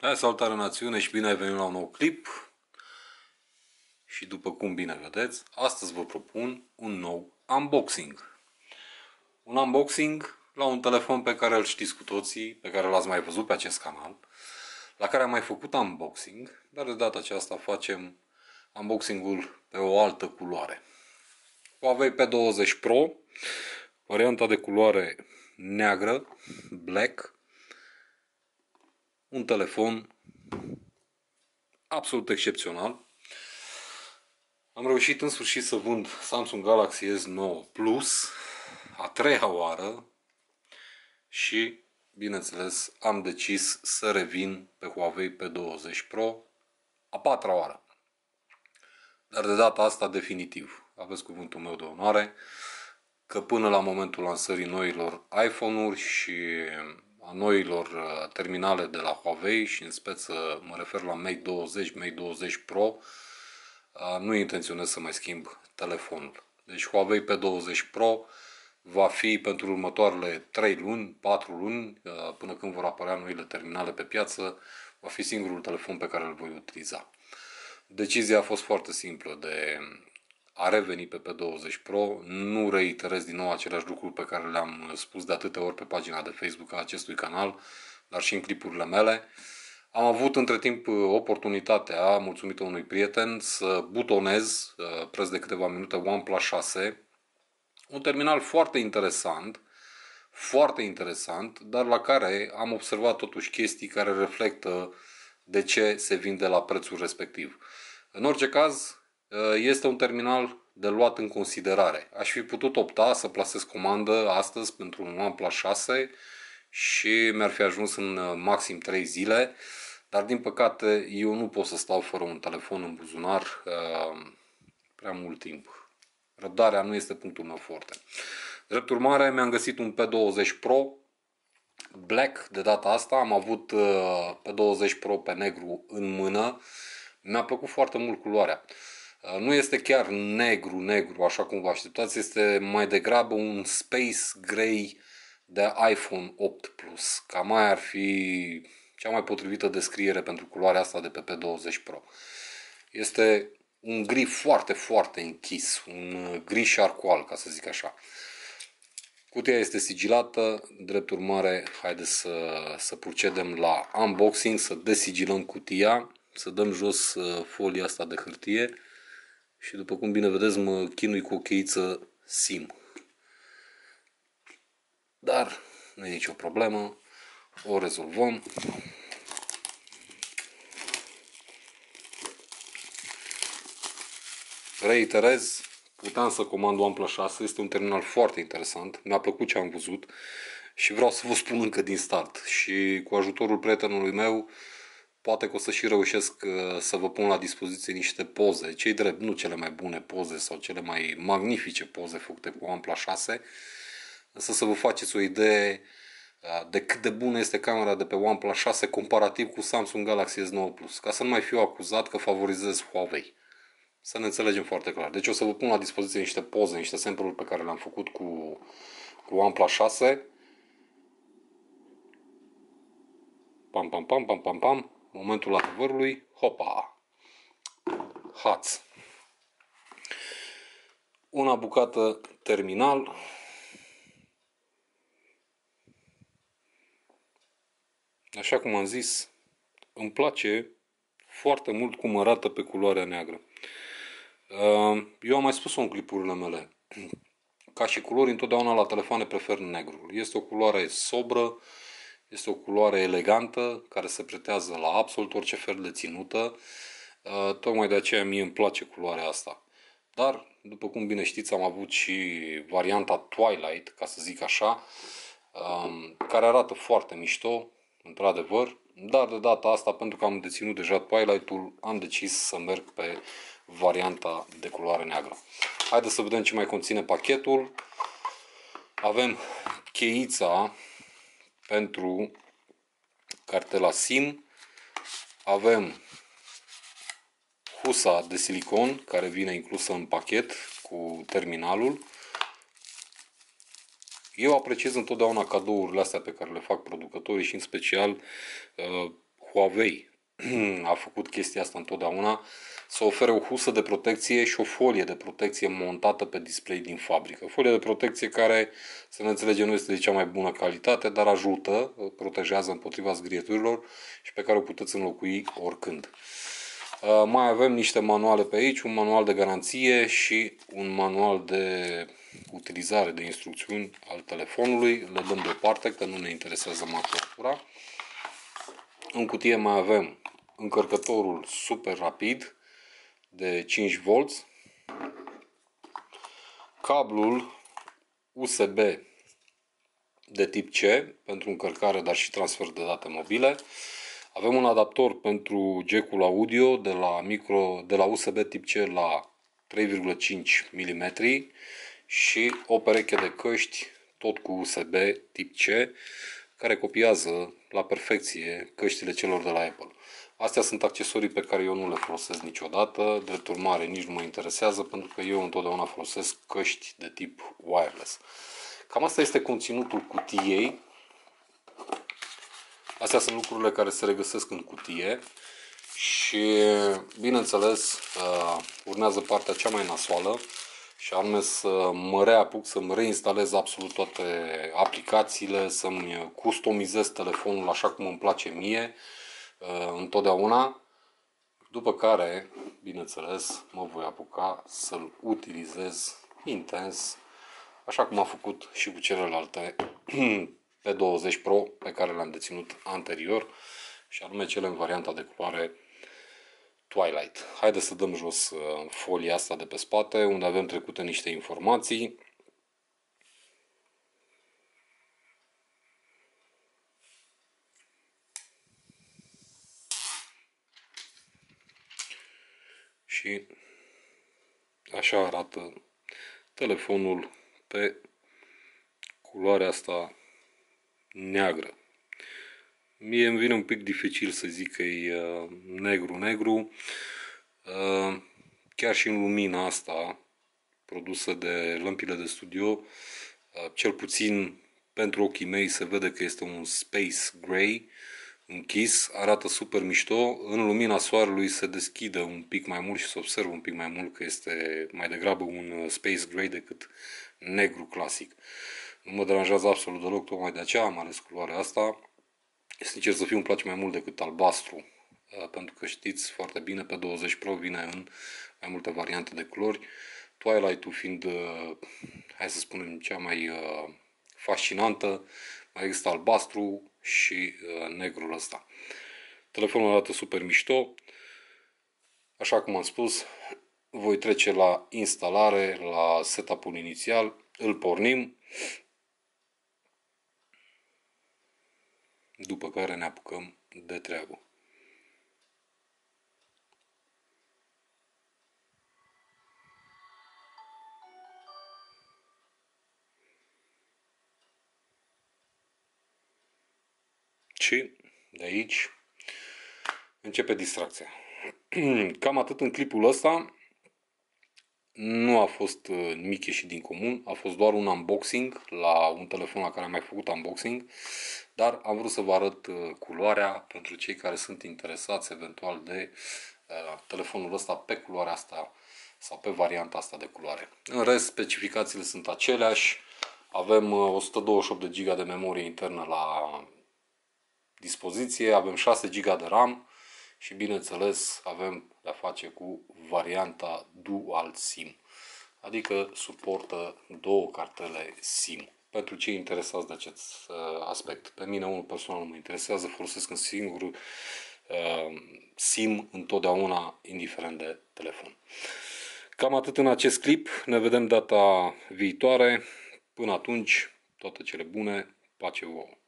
Salutare națiune și bine ai venit la un nou clip. Și după cum bine vedeți, astăzi vă propun un nou unboxing. Un unboxing la un telefon pe care îl știți cu toții, pe care l-ați mai văzut pe acest canal, la care am mai făcut unboxing, dar de data aceasta facem unboxingul pe o altă culoare. Huawei P20 Pro, varianta de culoare neagră, black, un telefon absolut excepțional. Am reușit în sfârșit să vând Samsung Galaxy S9 Plus a treia oară și, bineînțeles, am decis să revin pe Huawei P20 Pro a patra oară. Dar de data asta definitiv. Aveți cuvântul meu de onoare că până la momentul lansării noilor iPhone-uri și a noilor terminale de la Huawei și în speță mă refer la Mate 20, Mate 20 Pro, nu intenționez să mai schimb telefonul. Deci Huawei P20 Pro va fi pentru următoarele 3 luni, 4 luni, până când vor apărea noile terminale pe piață, va fi singurul telefon pe care îl voi utiliza. Decizia a fost foarte simplă de a reveni pe P20 Pro. Nu reiterez din nou aceleași lucruri pe care le-am spus de atâtea ori pe pagina de Facebook a acestui canal, dar și în clipurile mele. Am avut între timp oportunitatea, mulțumită unui prieten, să butonez preț de câteva minute OnePlus 6, un terminal foarte interesant, dar la care am observat totuși chestii care reflectă de ce se vinde la prețul respectiv. În orice caz, este un terminal de luat în considerare. Aș fi putut opta să plasez comandă astăzi pentru un OnePlus 6 și mi-ar fi ajuns în maxim 3 zile, dar din păcate eu nu pot să stau fără un telefon în buzunar prea mult timp. Răbdarea nu este punctul meu forte. Drept urmare, mi-am găsit un P20 Pro black de data asta. Am avut P20 Pro pe negru în mână. Mi-a plăcut foarte mult culoarea. Nu este chiar negru, așa cum vă așteptați, este mai degrabă un space gray de iPhone 8 Plus. Cam mai ar fi cea mai potrivită descriere pentru culoarea asta de pe P20 Pro. Este un gri foarte închis, un gri șarcoal, ca să zic așa. Cutia este sigilată, drept urmare, haideți să procedem la unboxing, să desigilăm cutia, să dăm jos folia asta de hârtie și după cum bine vedeți mă chinui cu o cheiță SIM. Dar nu e nicio problemă, o rezolvăm. Reiterez, puteam să comand OnePlus 6, este un terminal foarte interesant, mi-a plăcut ce am văzut și vreau să vă spun încă din start. Și cu ajutorul prietenului meu, poate că o să și reușesc să vă pun la dispoziție niște poze, cei drept, nu cele mai bune poze sau cele mai magnifice poze făcute cu OnePlus 6, însă să vă faceți o idee de cât de bună este camera de pe OnePlus 6 comparativ cu Samsung Galaxy S9 Plus, ca să nu mai fiu acuzat că favorizez Huawei. Să ne înțelegem foarte clar. Deci o să vă pun la dispoziție niște poze, niște sample-uri pe care le-am făcut cu OnePlus 6. Pam. Momentul adevărului. Hopa! Haț! Una bucată terminal. Așa cum am zis, îmi place foarte mult cum arată pe culoarea neagră. Eu am mai spus-o în clipurile mele. Ca și culori, întotdeauna la telefoane prefer negrul. Este o culoare sobră, este o culoare elegantă, care se pretează la absolut orice fel de ținută. Tocmai de aceea mie îmi place culoarea asta. Dar, după cum bine știți, am avut și varianta Twilight, ca să zic așa, care arată foarte mișto, într-adevăr. Dar de data asta, pentru că am deținut deja Twilight-ul, am decis să merg pe varianta de culoare neagră. Haideți să vedem ce mai conține pachetul. Avem cheița pentru cartela SIM. Avem husa de silicon care vine inclusă în pachet cu terminalul. Eu apreciez întotdeauna cadourile astea pe care le fac producătorii și în special Huawei a făcut chestia asta întotdeauna, să ofere o husă de protecție și o folie de protecție montată pe display din fabrică. Folie de protecție care, să ne înțelegem, nu este de cea mai bună calitate, dar ajută, protejează împotriva zgrieturilor și pe care o puteți înlocui oricând. Mai avem niște manuale pe aici, un manual de garanție și un manual de utilizare, de instrucțiuni al telefonului. Le dăm deoparte, că nu ne interesează maculatura. În cutie mai avem încărcătorul super rapid de 5V, cablul USB de tip C pentru încărcare, dar și transfer de date mobile. Avem un adaptor pentru jack-ul audio de la USB tip C la 3,5 mm și o pereche de căști tot cu USB tip C care copiază la perfecție căștile celor de la Apple. Astea sunt accesorii pe care eu nu le folosesc niciodată, drept urmare nici nu mă interesează pentru că eu întotdeauna folosesc căști de tip wireless. Cam asta este conținutul cutiei. Astea sunt lucrurile care se regăsesc în cutie și, bineînțeles, urmează partea cea mai nasoală și anume să mă reapuc, să-mi reinstalez absolut toate aplicațiile, să-mi customizez telefonul așa cum îmi place mie, întotdeauna, după care, bineînțeles, mă voi apuca să-l utilizez intens, așa cum am făcut și cu celelalte P20 Pro pe care le-am deținut anterior, și anume cele în varianta de culoare Twilight. Haideți să dăm jos folia asta de pe spate, unde avem trecute niște informații. Și așa arată telefonul pe culoarea asta neagră. Mie îmi vine un pic dificil să zic că e negru-negru. Chiar și în lumina asta produsă de lămpile de studio, cel puțin pentru ochii mei se vede că este un space gray închis, arată super mișto. În lumina soarelui se deschide un pic mai mult și se observă un pic mai mult că este mai degrabă un space gray decât negru clasic. Nu mă deranjează absolut deloc, tocmai de aceea am ales culoarea asta. Sincer să fiu, îmi place mai mult decât albastru, pentru că știți foarte bine, pe 20 Pro vine în mai multe variante de culori, Twilight-ul fiind, hai să spunem, cea mai fascinantă. Mai există albastru și negrul ăsta. Telefonul arată super mișto. Așa cum am spus, voi trece la instalare, la setup-ul inițial, îl pornim, după care ne apucăm de treabă. Și de aici începe distracția. Cam atât în clipul ăsta. Nu a fost nimic ieșit din comun, a fost doar un unboxing la un telefon la care am mai făcut unboxing, dar am vrut să vă arăt culoarea pentru cei care sunt interesați eventual de telefonul ăsta pe culoarea asta sau pe varianta asta de culoare. În rest, specificațiile sunt aceleași. Avem 128 de GB de memorie internă la dispoziție, avem 6 GB de RAM și, bineînțeles, avem de-a face cu varianta Dual SIM, adică suportă două cartele SIM. Pentru cei interesați de acest aspect. Pe mine, unul personal, nu mă interesează, folosesc un singur SIM întotdeauna, indiferent de telefon. Cam atât în acest clip, ne vedem data viitoare. Până atunci, toate cele bune, pace vouă!